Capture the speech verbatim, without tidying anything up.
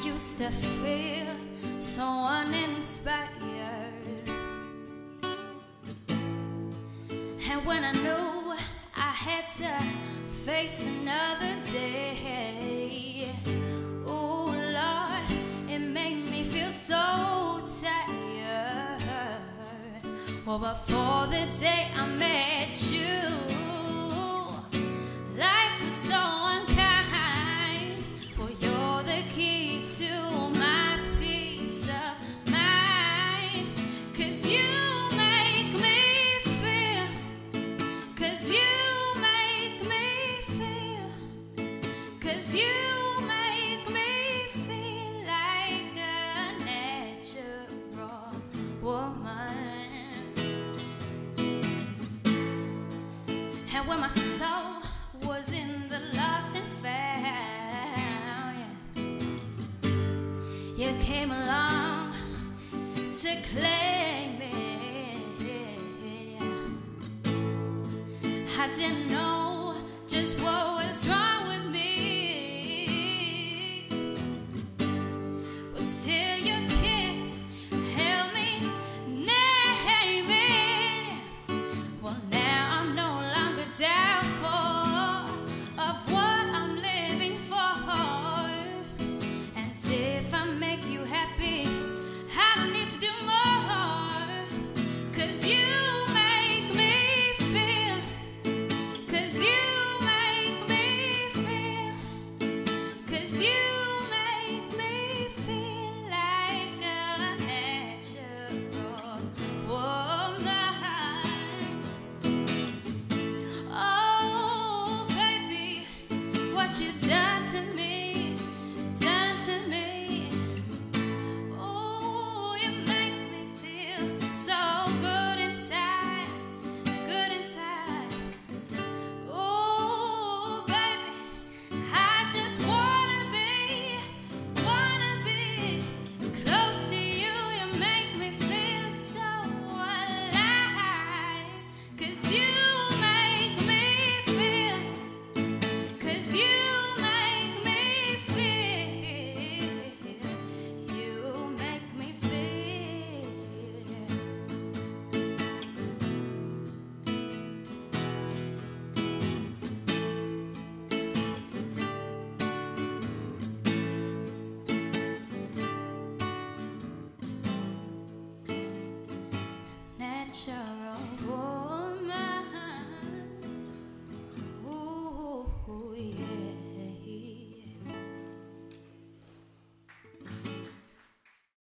used to feel so uninspired. And when I knew I had to face another day, oh Lord, it made me feel so tired. Well, before the day I met you, life was so unkind. Well, you're the key to my peace of mind. Cause you make me feel, cause you make me feel, cause you make me feel like a natural woman. And when my soul was in the lost and found, yeah, you came along to claim it, yeah. I didn't know just what was wrong with me until your kiss held me, name it. Well, now I'm no longer doubtful of what I'm living for. And if I make you happy, I don't need to do more. Cause you make me feel, cause you make me feel, cause you make me feel like a natural woman. Oh, baby, what you done to me, done to me. Oh, you make me feel so good inside, good inside. Oh, baby, I just wanna be, wanna be close to you. You make me feel so alive. Cause you make me feel, cause you make me feel, you make me feel. Natural woman.